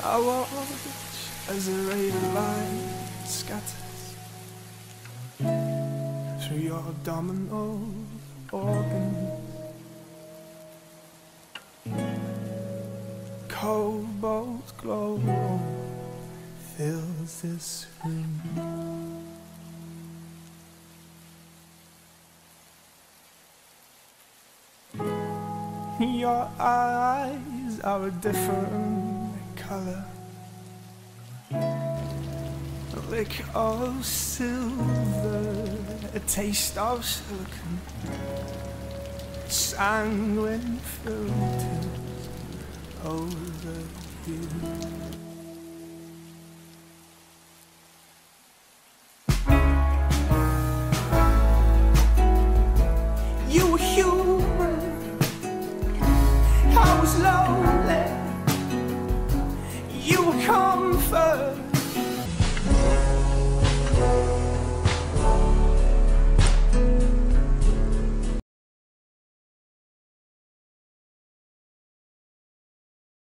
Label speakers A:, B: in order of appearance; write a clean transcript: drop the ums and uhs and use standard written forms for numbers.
A: I watch as a ray of light scatters through your abdominal organs. Cobalt glow fills this room. Your eyes are a different color, a lick of silver, a taste of silicon, sanguine filters over you.